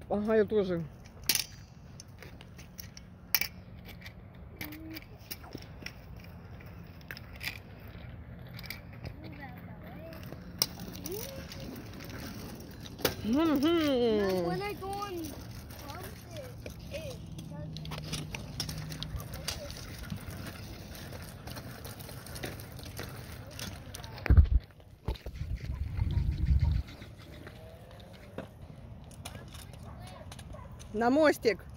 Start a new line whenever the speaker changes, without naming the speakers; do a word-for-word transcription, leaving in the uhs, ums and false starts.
Ага, я тоже.
No, when I go on bumps, it, it does that.
На мостик.